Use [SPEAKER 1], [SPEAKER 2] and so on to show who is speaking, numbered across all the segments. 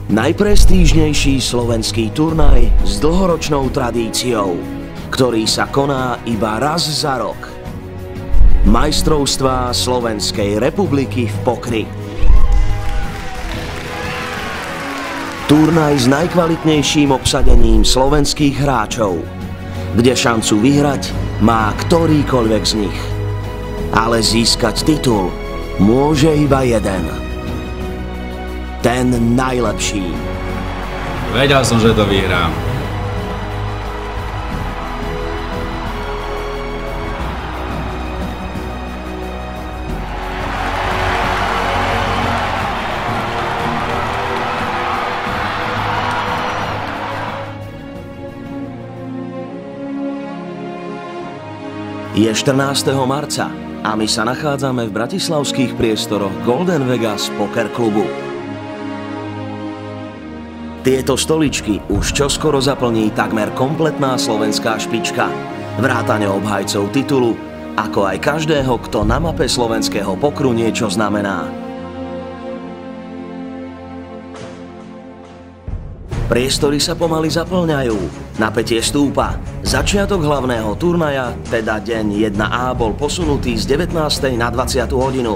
[SPEAKER 1] Najprestížnejší slovenský turnaj s dlhoročnou tradíciou, ktorý sa koná iba raz za rok. Majstrovstvá Slovenskej republiky v pokry. Turnaj s najkvalitnejším obsadením slovenských hráčov, kde šancu vyhrať má ktorýkoľvek z nich. Ale získať titul môže iba jeden. Ten najlepší.
[SPEAKER 2] Vedel som, že to vyhrám.
[SPEAKER 1] Je 14. marca a my sa nachádzame v bratislavských priestoroch Golden Vegas Poker klubu. Tieto stoličky už čoskoro zaplní takmer kompletná slovenská špička, vrátane obhajcov titulu, ako aj každého, kto na mape slovenského pokru niečo znamená. Priestory sa pomaly zaplňajú, napätie stúpa. Začiatok hlavného turnaja, teda deň 1A, bol posunutý z 19. na 20. hodinu.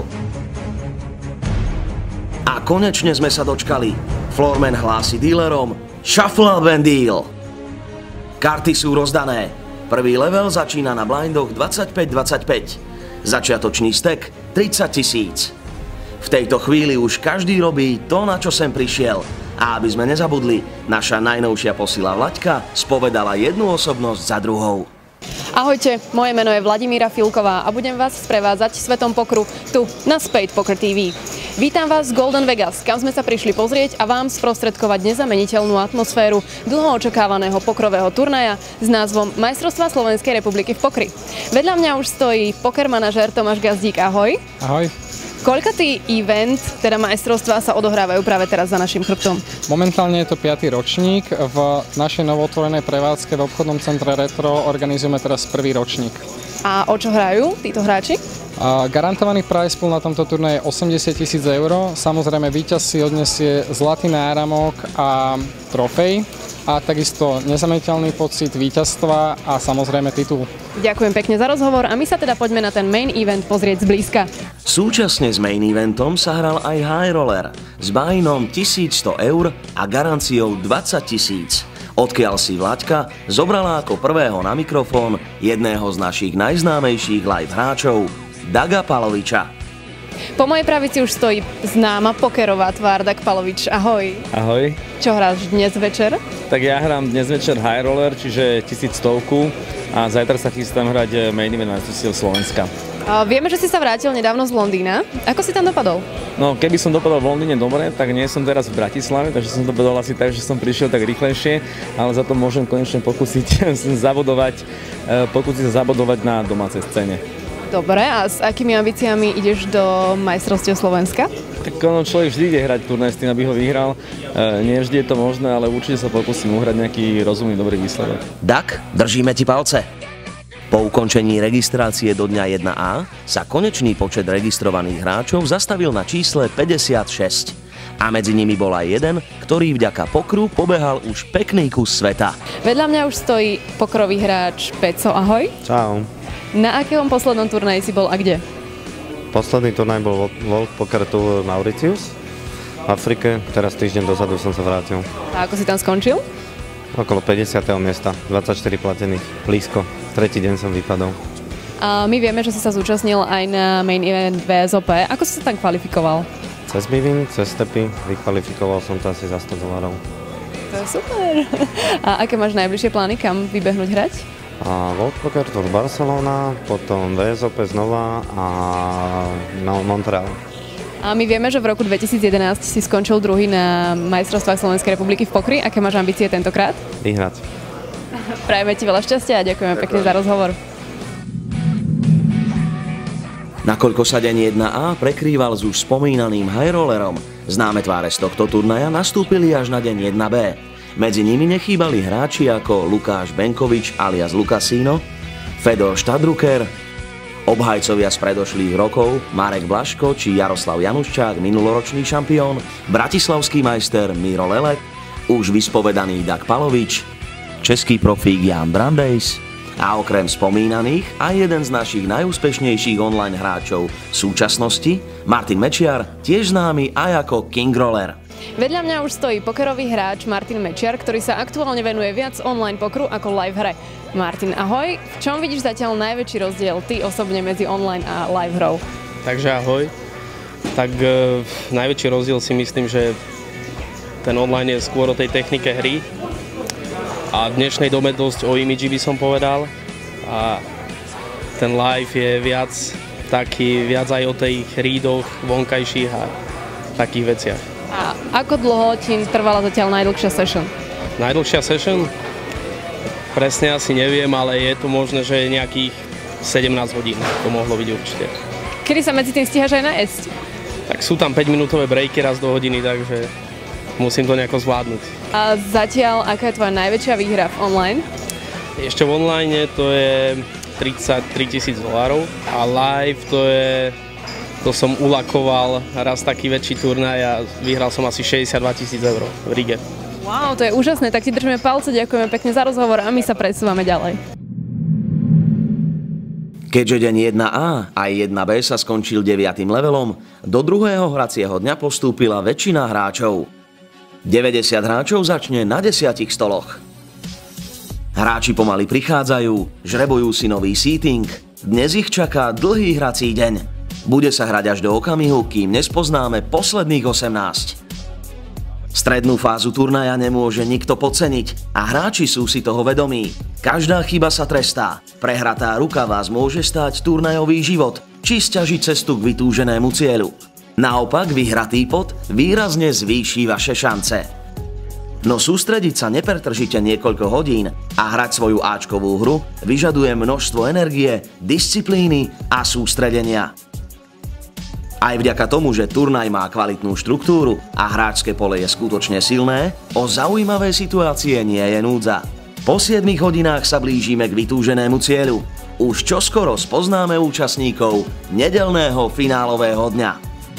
[SPEAKER 1] A konečne sme sa dočkali. Floorman hlási dílerom Shuffle and Deal. Karty sú rozdané. Prvý level začína na blindoch 25-25. Začiatočný stek 30 000. V tejto chvíli už každý robí to, na čo sem prišiel. A aby sme nezabudli, naša najnovšia posila Vlaďka spovedala jednu osobnosť za druhou.
[SPEAKER 3] Ahojte, moje meno je Vladimíra Filková a budem vás sprevádzať svetom pokru tu na Spade Poker TV. Vítam vás z Golden Vegas, kam sme sa prišli pozrieť a vám sprostredkovať nezameniteľnú atmosféru dlho očakávaného pokrového turnaja s názvom Majstrovstvá Slovenskej republiky v pokri. Vedľa mňa už stojí poker manažér Tomáš Gazdík. Ahoj.
[SPEAKER 4] Ahoj.
[SPEAKER 3] Koľkatý event, teda majstrovstvá, sa odohrávajú práve teraz za našim chrbtom?
[SPEAKER 4] Momentálne je to 5. ročník. V našej novotvorenej prevádzke v obchodnom centre Retro organizujeme teraz 1. ročník.
[SPEAKER 3] A o čo hrajú títo hráči?
[SPEAKER 4] Garantovaný prize pool na tomto turnaji je 80 000 eur. Samozrejme víťaz si odnesie zlatý náramok a trofej. A takisto nezameniteľný pocit víťazstva a samozrejme titul.
[SPEAKER 3] Ďakujem pekne za rozhovor a my sa teda poďme na ten main event pozrieť zblízka.
[SPEAKER 1] Súčasne s main eventom sa hral aj high roller s buy-inom 1100 eur a garanciou 20 000. Odkiaľ si Vlaďka zobrala ako prvého na mikrofón jedného z našich najznámejších live hráčov, Daga Paloviča.
[SPEAKER 3] Po mojej pravici už stojí známa pokerová tvár, Dag Palovič. Ahoj.
[SPEAKER 5] Ahoj.
[SPEAKER 3] Čo hráš dnes večer?
[SPEAKER 5] Tak ja hrám dnes večer high roller, čiže 1100 a zajtra sa chystám hrať main event majstrovstiev Slovenska.
[SPEAKER 3] Vieme, že si sa vrátil nedávno z Londýna. Ako si tam dopadol?
[SPEAKER 5] No, keby som dopadol v Londýne dobre, tak nie som teraz v Bratislave, takže som dopadol asi tak, že som prišiel tak rýchlejšie, ale za to môžem konečne pokúsiť sa zabodovať na domácej scéne.
[SPEAKER 3] Dobre, a s akými ambíciami ideš do majstrovstiev Slovenska?
[SPEAKER 5] Tak človek vždy ide hrať turnaj s tým, aby ho vyhral. Nie vždy je to možné, ale určite sa pokúsim uhrať nejaký rozumný, dobrý výsledok.
[SPEAKER 1] Dag, držíme ti palce. Po ukončení registrácie do dňa 1A sa konečný počet registrovaných hráčov zastavil na čísle 56. A medzi nimi bol aj jeden, ktorý vďaka pokru pobehal už pekný kus sveta.
[SPEAKER 3] Vedľa mňa už stojí pokrový hráč Peco. Ahoj.
[SPEAKER 6] Čau.
[SPEAKER 3] Na akom poslednom turnaji si bol a kde?
[SPEAKER 6] Posledný turnaj bol World Poker Tour Mauritius v Afrike. Teraz týždeň dozadu som sa vrátil.
[SPEAKER 3] A ako si tam skončil?
[SPEAKER 6] Okolo 50. miesta, 24 platených, blízko. Tretí deň som vypadol.
[SPEAKER 3] A my vieme, že si sa zúčastnil aj na main event VSOP. Ako si sa tam kvalifikoval?
[SPEAKER 6] Cez Bivin, cez stepy, vykvalifikoval som to asi za $100.
[SPEAKER 3] To je super. A aké máš najbližšie plány, kam vybehnúť hrať?
[SPEAKER 6] World Poker Tour Barcelona, potom VSOP znova a Montreal.
[SPEAKER 3] A my vieme, že v roku 2011 si skončil druhý na majstrovstvách Slovenskej republiky v pokri. Aké máš ambície tentokrát?
[SPEAKER 6] Vyhrať.
[SPEAKER 3] Prajeme ti veľa šťastia a ďakujeme pekne za rozhovor.
[SPEAKER 1] Nakoľko sa deň 1A prekrýval s už spomínaným high rollerom, známe tváre z tohto turnaja nastúpili až na deň 1B. Medzi nimi nechýbali hráči ako Lukáš Benkovič alias Lukasino, Fedor Štadruker, Obhajcovia z predošlých rokov, Marek Blaško či Jaroslav Januščák, minuloročný šampión, bratislavský majster Miro Lelek, už vyspovedaný Dag Palovič, český profík Jan Brandejs a okrem spomínaných aj jeden z našich najúspešnejších online hráčov v súčasnosti, Martin Mečiar, tiež známy aj ako King Roller.
[SPEAKER 3] Vedľa mňa už stojí pokerový hráč Martin Mečiar, ktorý sa aktuálne venuje viac online pokeru ako live hre. Martin, ahoj. V čom vidíš zatiaľ najväčší rozdiel ty osobne medzi online a live hrou?
[SPEAKER 7] Takže ahoj. Tak najväčší rozdiel si myslím, že ten online je skôr o tej technike hry a v dnešnej dobe dosť o imidži by som povedal. A ten live je viac aj o tých rídoch vonkajších a takých veciach.
[SPEAKER 3] A ako dlho ti trvala zatiaľ najdlhšia session?
[SPEAKER 7] Najdlhšia session? Presne asi neviem, ale je to možné, že nejakých 17 hodín to mohlo byť určite.
[SPEAKER 3] Kedy sa medzi tým stíhaš aj najesť?
[SPEAKER 7] Tak sú tam 5-minútové breaky raz do hodiny, takže musím to nejako zvládnuť.
[SPEAKER 3] A zatiaľ, aká je tvoja najväčšia výhra v online?
[SPEAKER 7] Ešte v online to je $33,000 a live to som ulakoval raz taký väčší turnaj a vyhral som asi €62,000 v Rige.
[SPEAKER 3] Wow, to je úžasné, tak ti držíme palce, ďakujeme pekne za rozhovor a my sa presúvame ďalej.
[SPEAKER 1] Keďže deň 1A a 1B sa skončil 9. levelom, do druhého hracieho dňa postúpila väčšina hráčov. 90 hráčov začne na 10 stoloch. Hráči pomaly prichádzajú, žrebujú si nový seating. Dnes ich čaká dlhý hrací deň. Bude sa hrať až do okamihu, kým nespoznáme posledných 18. Strednú fázu turnaja nemôže nikto podceniť a hráči sú si toho vedomí. Každá chyba sa trestá. Prehratá ruka vás môže stáť turnajový život či sťažiť cestu k vytúženému cieľu. Naopak vyhratý pot výrazne zvýši vaše šance. No sústrediť sa nepretržite niekoľko hodín a hrať svoju áčkovú hru vyžaduje množstvo energie, disciplíny a sústredenia. Aj vďaka tomu, že turnaj má kvalitnú štruktúru a hráčske pole je skutočne silné, o zaujímavé situácie nie je núdza. Po 7 hodinách sa blížime k vytúženému cieľu. Už čoskoro spoznáme účastníkov nedeľného finálového dňa.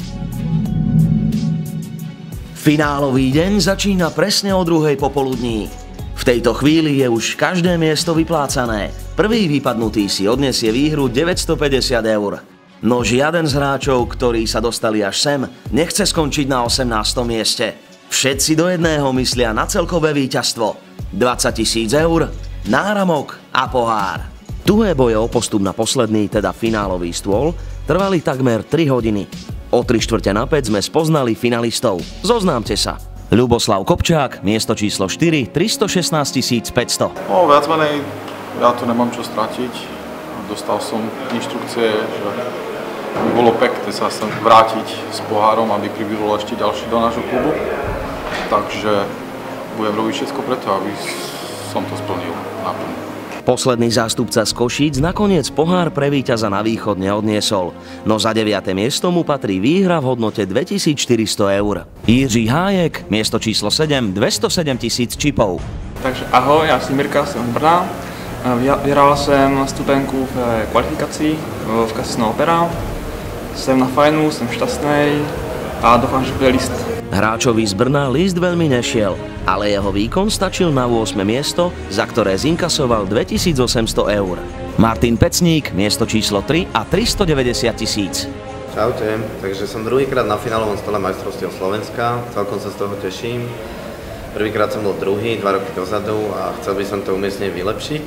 [SPEAKER 1] Finálový deň začína presne o 2:00 popoludní. V tejto chvíli je už každé miesto vyplácané. Prvý vypadnutý si odnesie výhru €950. No žiaden z hráčov, ktorí sa dostali až sem, nechce skončiť na 18. mieste. Všetci do jedného myslia na celkové víťazstvo. €20,000, náramok a pohár. Tuhé boje o postup na posledný, teda finálový stôl, trvali takmer 3 hodiny. O 3/4 sme spoznali finalistov. Zoznámte sa. Ľuboslav Kopčák, miesto číslo 4, 316 500.
[SPEAKER 8] No, viac menej, ja tu nemám čo stratiť. Dostal som inštrukcie, že by bolo pekné sa sem vrátiť s pohárom, aby pribudol ešte ďalší do nášho klubu. Takže budem robiť všetko preto, aby som to splnil naplno.
[SPEAKER 1] Posledný zástupca z Košíc nakoniec pohár pre víťaza na východ neodniesol, no za 9. miesto mu patrí výhra v hodnote €2,400. Jiří Hájek, miesto číslo 7, 207 000 čipov.
[SPEAKER 9] Takže ahoj, já jsem Mirka, jsem z Brna. Vyhrál jsem stupenku v kvalifikaci v Casino Opera. Jsem na fajnu, jsem šťastný a doufám, že bude list.
[SPEAKER 1] Hráčovi z Brna list veľmi nešiel, ale jeho výkon stačil na 8. miesto, za ktoré zinkasoval €2,800. Martin Pecník, miesto číslo 3 a 390 000.
[SPEAKER 6] Čaute, takže som druhýkrát na finálovom stole majstrovstiev Slovenska, celkom sa z toho teším. Prvýkrát som bol druhý, 2 roky dozadu a chcel by som to umiestnenie vylepšiť.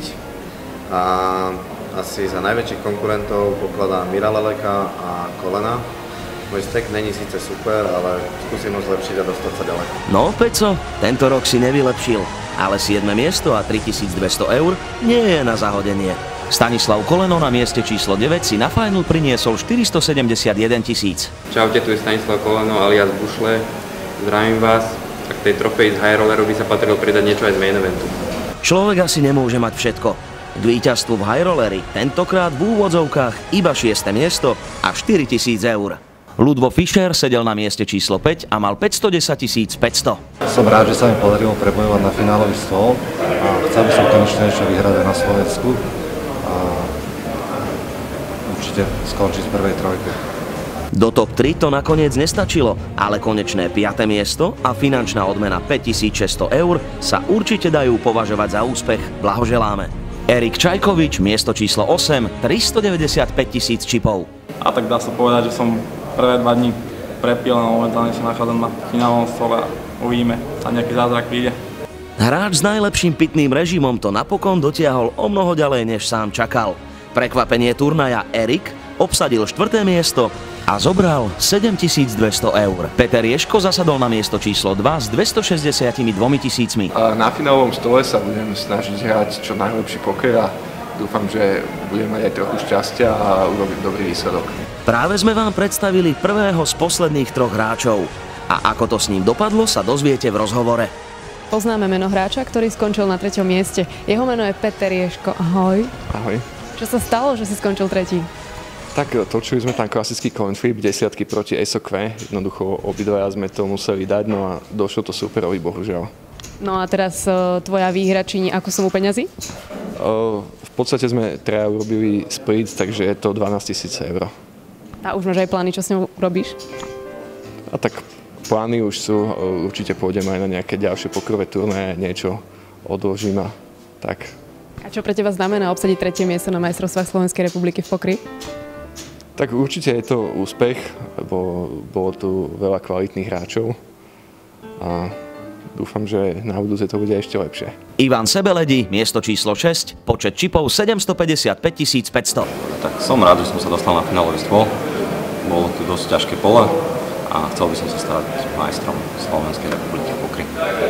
[SPEAKER 6] A asi za najväčších konkurentov pokladám Mira Leleka a Kolena. Môj stek není síce super, ale skúsim ho zlepšiť a dostať sa ďalej.
[SPEAKER 1] No Peco, tento rok si nevylepšil, ale 7. miesto a €3,200 nie je na zahodenie. Stanislav Koleno na mieste číslo 9 si na final priniesol 471 000.
[SPEAKER 10] Čaute, tu je Stanislav Koleno alias Bušle. Zdravím vás. Tak tej trofeji z High Rolleru by sa patrilo pridať niečo aj z main eventu.
[SPEAKER 1] Človek asi nemôže mať všetko. K víťazstvu v High Rolleri tentokrát v úvodzovkách iba 6. miesto a €4,000. Ludvo Fischer sedel na mieste číslo 5 a mal 510 500.
[SPEAKER 11] Som rád, že sa mi podarilo prebojovať na finálový stôl a chcel by som konečne niečo vyhrať aj na Slovensku. A určite určite skončiť v prvej trojke.
[SPEAKER 1] Do top 3 to nakoniec nestačilo, ale konečné 5. miesto a finančná odmena 5600 eur sa určite dajú považovať za úspech. Blahoželáme. Erik Čajkovič, miesto číslo 8, 395 000 čipov.
[SPEAKER 9] A tak dá sa povedať, že som prvé 2 dní prepil a momentálne sa nachádzam na finálovom stole a uvidíme, a nejaký zázrak príde.
[SPEAKER 1] Hráč s najlepším pitným režimom to napokon dotiahol o mnoho ďalej, než sám čakal. Prekvapenie turnaja Erik obsadil 4. miesto a zobral 7200 eur. Peter Ješko zasadol na miesto číslo 2 s 262 000.
[SPEAKER 12] Na finálovom stole sa budem snažiť hrať čo najlepší poker a dúfam, že budem mať aj trochu šťastia a urobiť dobrý výsledok.
[SPEAKER 1] Práve sme vám predstavili prvého z posledných 3 hráčov. A ako to s ním dopadlo, sa dozviete v rozhovore.
[SPEAKER 3] Poznáme meno hráča, ktorý skončil na 3. mieste. Jeho meno je Peter Ješko. Ahoj.
[SPEAKER 12] Ahoj.
[SPEAKER 3] Čo sa stalo, že si skončil 3?
[SPEAKER 12] Tak točili sme tam klasický coin flip, 10 proti SOQ. Jednoducho obidvaja sme to museli dať, no a došlo to superovi, bohužiaľ.
[SPEAKER 3] No a teraz tvoja výhra činí akú sumu peňazí?
[SPEAKER 12] V podstate sme traja urobili split, takže je to 12 000 eur.
[SPEAKER 3] A už máš aj plány, čo s ňou robíš?
[SPEAKER 12] A tak plány už sú, určite pôjdem aj na nejaké ďalšie pokrové turnaje, niečo odložím a tak.
[SPEAKER 3] A čo pre teba znamená obsadiť 3. miesto na majstrovstvách Slovenskej republiky v pokri?
[SPEAKER 12] Tak určite je to úspech, lebo bolo tu veľa kvalitných hráčov a dúfam, že na budúce to bude ešte lepšie.
[SPEAKER 1] Ivan Sebeledi, miesto číslo 6, počet čipov 755 500.
[SPEAKER 13] Tak som rád, že som sa dostal na finálový stôl. Bolo tu dosť ťažké pole a chcel by som sa stať majstrom Slovenskej republiky v pokri.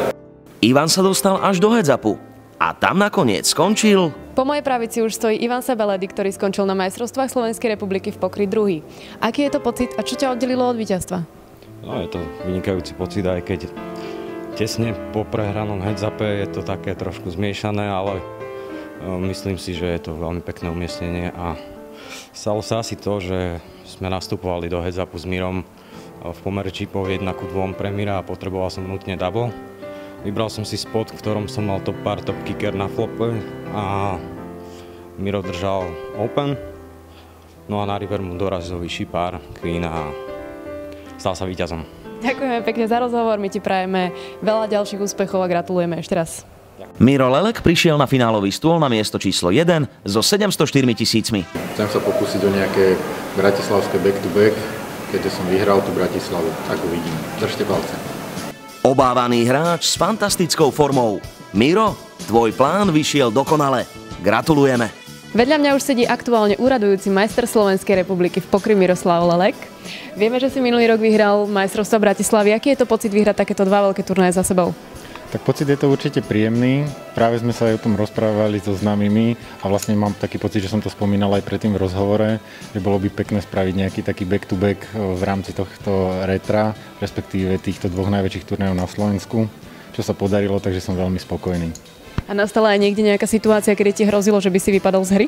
[SPEAKER 1] Ivan sa dostal až do heads-upu a tam nakoniec skončil.
[SPEAKER 3] Po mojej pravici už stojí Ivan Sebeledi, ktorý skončil na majstrovstvách Slovenskej republiky v pokri 2. Aký je to pocit a čo ťa oddelilo od víťazstva?
[SPEAKER 14] No, je to vynikajúci pocit, aj keď tesne po prehranom heads-upe je to také trošku zmiešané, ale myslím si, že je to veľmi pekné umiestnenie a stalo sa asi to, že sme nastupovali do heads-upu s Mirom v pomere čipov 1:2 pre Mira a potreboval som nutne double. Vybral som si spot, v ktorom som mal top pár, top kicker na flope a Miro držal open. No a na river mu dorazil vyšší pár, queen a stal sa víťazom.
[SPEAKER 3] Ďakujeme pekne za rozhovor, my ti prajeme veľa ďalších úspechov a gratulujeme ešte raz.
[SPEAKER 1] Miro Lelek prišiel na finálový stôl na miesto číslo 1 so 704 000.
[SPEAKER 15] Chcem sa pokúsiť o nejaké bratislavské back-to-back, keďže som vyhral tú Bratislavu, tak uvidím. Držte palce.
[SPEAKER 1] Obávaný hráč s fantastickou formou. Miro, tvoj plán vyšiel dokonale. Gratulujeme.
[SPEAKER 3] Vedľa mňa už sedí aktuálne úradujúci majster Slovenskej republiky v pokri Miroslav Lelek. Vieme, že si minulý rok vyhral majstrovstvá Bratislavy. Aký je to pocit vyhrať takéto 2 veľké turnaje za sebou?
[SPEAKER 16] Tak pocit je to určite príjemný. Práve sme sa aj o tom rozprávali so známymi a vlastne mám taký pocit, že som to spomínal aj predtým v rozhovore, že bolo by pekné spraviť nejaký taký back-to-back v rámci tohto retra, respektíve týchto 2 najväčších turnajov na Slovensku, čo sa podarilo, takže som veľmi spokojný.
[SPEAKER 3] A nastala aj niekde nejaká situácia, kedy ti hrozilo, že by si vypadol z hry?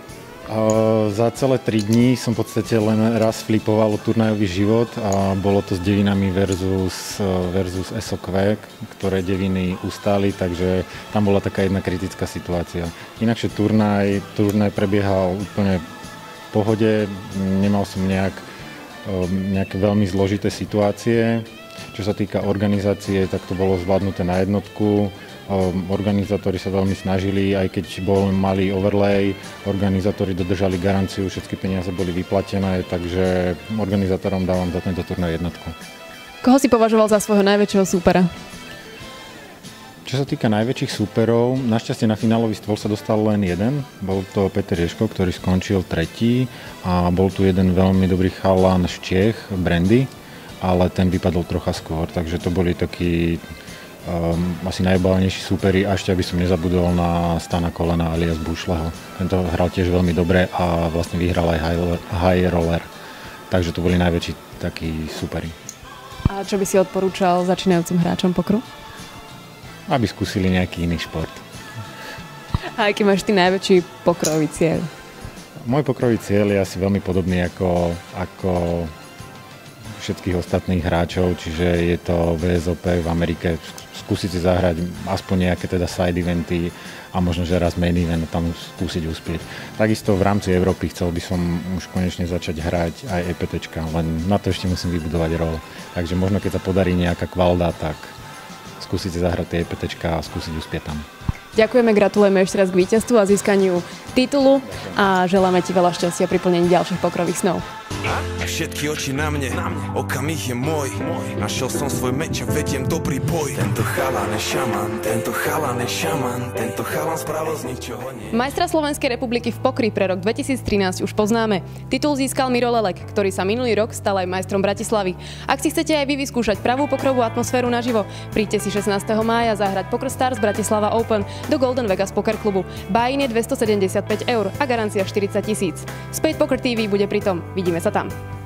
[SPEAKER 16] Za celé 3 dní som v podstate len raz flipoval turnajový život a bolo to s devinami versus SOQ, ktoré deviny ustáli, takže tam bola taká jedna kritická situácia. Inakšie turnaj prebiehal úplne v pohode, nemal som nejaké veľmi zložité situácie. Čo sa týka organizácie, tak to bolo zvládnuté na jednotku. Organizátori sa veľmi snažili, aj keď bol malý overlay, organizátori dodržali garanciu, všetky peniaze boli vyplatené, takže organizátorom dávam za tento turnaj jednotku.
[SPEAKER 3] Koho si považoval za svojho najväčšieho súpera?
[SPEAKER 16] Čo sa týka najväčších súperov, našťastie na finálový stôl sa dostal len jeden, bol to Peter Ješko, ktorý skončil 3. a bol tu jeden veľmi dobrý chalan z Čiech, Brandy, ale ten vypadol trocha skôr, takže to boli takí asi najobávanejší súperi, a ešte aby som nezabudol na Stana Kolena alias Bušleho. Tento hral tiež veľmi dobre a vlastne vyhral aj high roller. Takže to boli najväčší takí súperi.
[SPEAKER 3] A čo by si odporúčal začínajúcim hráčom pokru?
[SPEAKER 16] Aby skúsili nejaký iný šport.
[SPEAKER 3] A aký máš ty najväčší pokrový cieľ?
[SPEAKER 16] Môj pokrový cieľ je asi veľmi podobný ako všetkých ostatných hráčov, čiže je to VSOP v Amerike, skúsiť si zahrať aspoň nejaké teda side eventy a možno, že raz main event tam skúsiť uspieť. Takisto v rámci Európy chcel by som už konečne začať hrať aj EPTčka, len na to ešte musím vybudovať rol. Takže možno keď sa podarí nejaká kvalda, tak skúsiť si zahrať tie EPTčka a skúsiť uspieť tam.
[SPEAKER 3] Ďakujeme, gratulujeme ešte raz k víťazstvu a získaniu titulu a želáme ti veľa šťastia pri plnení ďalších pokrových snov.
[SPEAKER 17] A všetky oči na mne, okamih je môj. Našiel som svoj meč a vediem dobrý boj. Tento chalan je šaman, tento chalan je šaman, tento chalan spravil z ničoho nie.
[SPEAKER 3] Majstra Slovenskej republiky v pokri pre rok 2013 už poznáme. Titul získal Miro Lelek, ktorý sa minulý rok stal aj majstrom Bratislavy. Ak si chcete aj vy vyskúšať pravú pokrovú atmosféru naživo, príďte si 16. mája zahrať Poker Stars Bratislava Open do Golden Vegas Poker klubu. Buy-in je 275 € a garancia 40 000. Spade Poker TV bude pritom. Vidíme sa tam.